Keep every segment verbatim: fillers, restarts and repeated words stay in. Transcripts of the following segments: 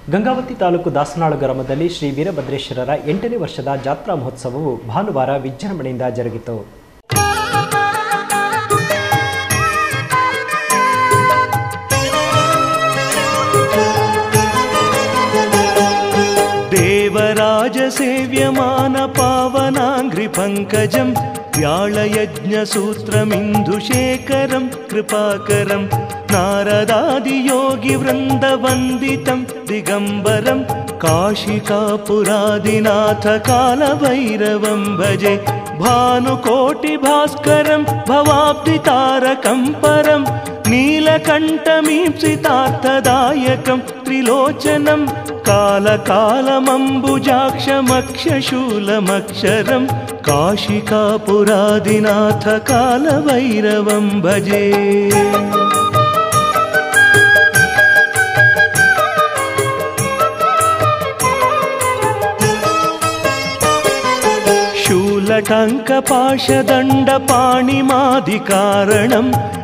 ಗಂಗಾವತಿ ತಾಲೂಕು ದಾಸನಾಳು ಗ್ರಾಮದಲ್ಲಿ ಶ್ರೀ ವೀರಭದ್ರೇಶ್ವರರ ಎಂಟನೇ ವರ್ಷದ ಜಾತ್ರಾ ಮಹೋತ್ಸವವು ಭಾನುವಾರ ವಿಜೃಂಭಣೆಯಿಂದ ಜರುಗಿತು. ದೇವರಾಜ ಸೇವ್ಯಮಾನ ಪಾವನಾಂಗ್ರಿ ಪಂಕಜಂ ವ್ಯಾಳಯಜ್ಞ ಸೂತ್ರಮಿಂದುಶೇಖರಂ ಕೃಪಾಕರಂ ನಾರದಾದಿ ಯೋಗಿ ವೃಂದ ವಂದಿತಂ ದಿಗಂಬರಂ ಕಾಶಿಕಾಪುರಾದಿನಾಥ ಕಾಲಭೈರವಂ ಭಜೆ ಭಾನುಕೋಟಿ ಭಾಸ್ಕರಂ ಭವಾಬ್ಧಿ ತಾರಕಂ ಪರಂ ನೀಲಕಂಠಮೀಪ್ಸಿತಾರ್ಥದಾಯಕಂ ತ್ರಿಲೋಚನಂ ಕಾಲಕಾಲಮಂಬುಜಾಕ್ಷಮಕ್ಷಶೂಲಮಕ್ಷರಂ ಕಾಶಿಕಾಪುರಾದಿನಾಥ ಕಾಲಭೈರವಂ ಭಜೆ. शूलटङ्कपाशदण्डपाणिमादिकारणं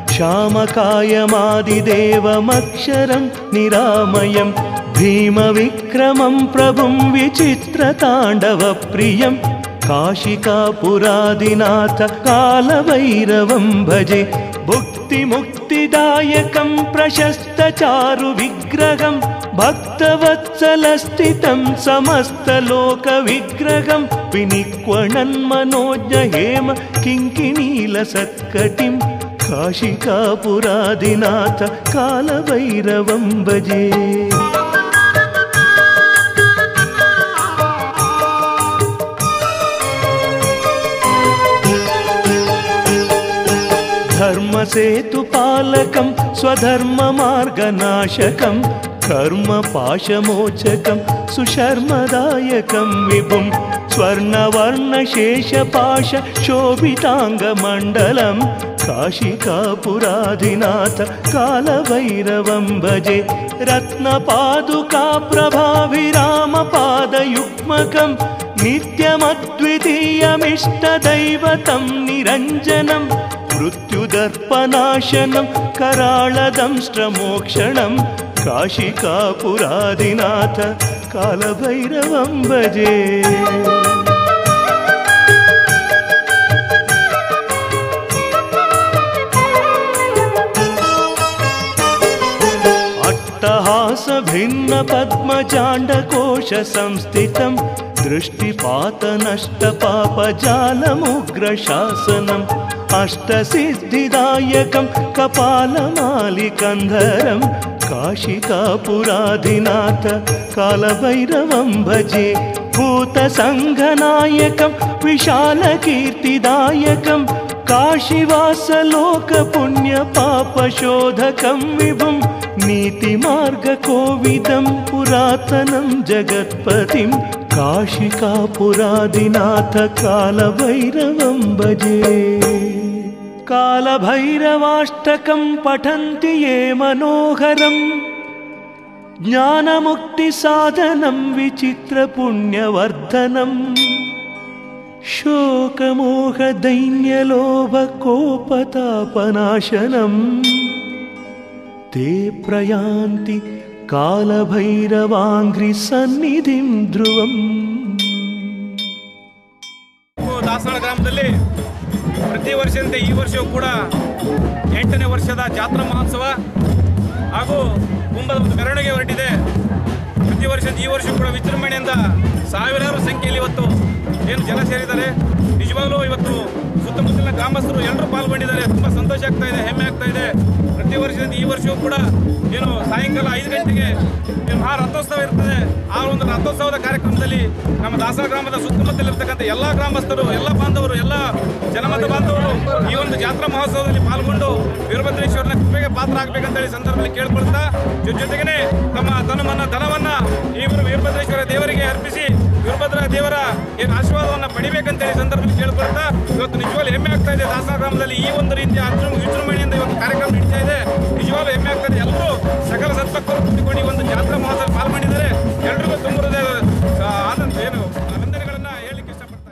श्यामकायमादिदेवमक्षरं निरामयं भीमविक्रमं प्रभुं विचित्रताण्डवप्रियं काशिकापुरादिनाथ कालभैरवं भजे. भुक्तिमुक्तिदायकं प्रशस्तचारुविग्रहं भक्तवत्सलस्थितं समस्तलोकविग्रहं विनिक्वणन्मनोज्ञ हेम किङ्किणीलसत्कटिं काशिकापुरादिनाथ कालभैरवं भजे. धर्मसेतुपालकं स्वधर्ममार्गनाशकं कर्मपाशमोचकं सुशर्मदायकं विभुं स्वर्णवर्णशेषपाश शोभिताङ्गमण्डलं काशिकापुरादिनाथ कालभैरवं भजे. रत्नपादुकाप्रभाभिरामपादयुग्मकं नित्यमद्वितीयमिष्टदैवतं निरञ्जनं मृत्युदर्पनाशनं कराळदंष्ट्रमोक्षणं काशिकापुरादिनाथ कालभैरवं भजे. अट्टहासभिन्नपद्मजाण्डकोशसंस्थितं दृष्टिपातनष्टपापजालमुग्रशासनम् अष्टसिद्धिदायकं कपालमालिकन्धरं काशिकापुरादिनाथ कालभैरवं भजे. भूतसङ्घनायकं विशालकीर्तिदायकं काशीवासलोकपुण्यपापशोधकं विभुं नीतिमार्गकोविदं पुरातनं जगत्पतिं काशिकापुरादिनाथ कालभैरवं भजे. कालभैरवाष्टकं पठन्ति ये मनोहरं ज्ञानमुक्तिसाधनं विचित्रपुण्यवर्धनं शोकमोहदैन्यलोभकोपतापनाशनं ते प्रयान्ति कालभैरवाङ्घ्रि सन्निधिं ध्रुवम्. ದಾಸನಾಳ ಗ್ರಾಮದಲ್ಲಿ ಪ್ರತಿ ವರ್ಷದಂತೆ ಈ ವರ್ಷವೂ ಕೂಡ ಎಂಟನೇ ವರ್ಷದ ಜಾತ್ರಾ ಮಹೋತ್ಸವ ಹಾಗೂ ಕುಂಭದ ಒಂದು ಮೆರವಣಿಗೆ ಹೊರಟಿದೆ. ಪ್ರತಿ ವರ್ಷದ ಈ ವರ್ಷ ಕೂಡ ವಿಜೃಂಭಣೆಯಿಂದ ಸಾವಿರಾರು ಸಂಖ್ಯೆಯಲ್ಲಿ ಇವತ್ತು ಏನು ಜನ ಸೇರಿದ್ದಾರೆ. ನಿಜವಾಗ್ಲೂ ಇವತ್ತು ಸುತ್ತಮುತ್ತಲಿನ ಗ್ರಾಮಸ್ಥರು ಎಲ್ಲರೂ ಪಾಲ್ಗೊಂಡಿದ್ದಾರೆ. ತುಂಬ ಸಂತೋಷ ಆಗ್ತಾ ಇದೆ, ಹೆಮ್ಮೆ ಆಗ್ತಾ ಇದೆ. ಪ್ರತಿ ವರ್ಷದಂತೆ ಈ ವರ್ಷವೂ ಕೂಡ ಏನು ಸಾಯಂಕಾಲ ಐದು ಗಂಟೆಗೆ ಮಹಾ ರಥೋತ್ಸವ ಇರ್ತದೆ. ಆ ಒಂದು ರಥೋತ್ಸವದ ಕಾರ್ಯಕ್ರಮದಲ್ಲಿ ನಮ್ಮ ದಾಸನಾಳ ಗ್ರಾಮದ ಸುತ್ತಮುತ್ತಲಿರ್ತಕ್ಕಂಥ ಎಲ್ಲ ಗ್ರಾಮಸ್ಥರು, ಎಲ್ಲ ಬಾಂಧವರು, ಎಲ್ಲ ಜನಮತ ಬಾಂಧವರು ಈ ಒಂದು ಜಾತ್ರಾ ಮಹೋತ್ಸವದಲ್ಲಿ ಪಾಲ್ಗೊಂಡು ವೀರಭದ್ರೇಶ್ವರನ ಕೃಪೆಗೆ ಪಾತ್ರ ಆಗಬೇಕಂತೇಳಿ ಸಂದರ್ಭದಲ್ಲಿ ಕೇಳ್ಕೊಳ್ತಾ, ಜೊತೆಗೇನೆ ತಮ್ಮ ತನಮನ್ನ ಧನವನ್ನ ಈ ವೀರಭದ್ರೇಶ್ವರ ದೇವರಿಗೆ ಅರ್ಪಿಸಿ ವೀರಭದ್ರ ದೇವರ ಏನು ಆಶೀರ್ವಾದವನ್ನು ಪಡಿಬೇಕಂತೇಳಿ ಸಂದರ್ಭದಲ್ಲಿ ಕೇಳ್ಕೊಳ್ತಾ, ಇವತ್ತು ನಿಜವಾಗ್ಲೂ ಹೆಮ್ಮೆ ಆಗ್ತಾ ಇದೆ. ದಾಸನಾಳ ಗ್ರಾಮದಲ್ಲಿ ಈ ಒಂದು ರೀತಿಯ ವಿಜೃಂಭಣೆಯಿಂದ ಇವತ್ತು ಕಾರ್ಯಕ್ರಮ ನಡೀತಾ ಇದೆ. ನಿಜವಾಗ್ಲೂ ಹೆಮ್ಮೆ ಆಗ್ತಾ ಇದೆ. ಎಲ್ಲರೂ ಸಕಲ ಸದ್ಭಕ್ತರು ಕೂಡಿಕೊಂಡು ಈ ಒಂದು ಜಾತ್ರಾ ಮಹೋತ್ಸವ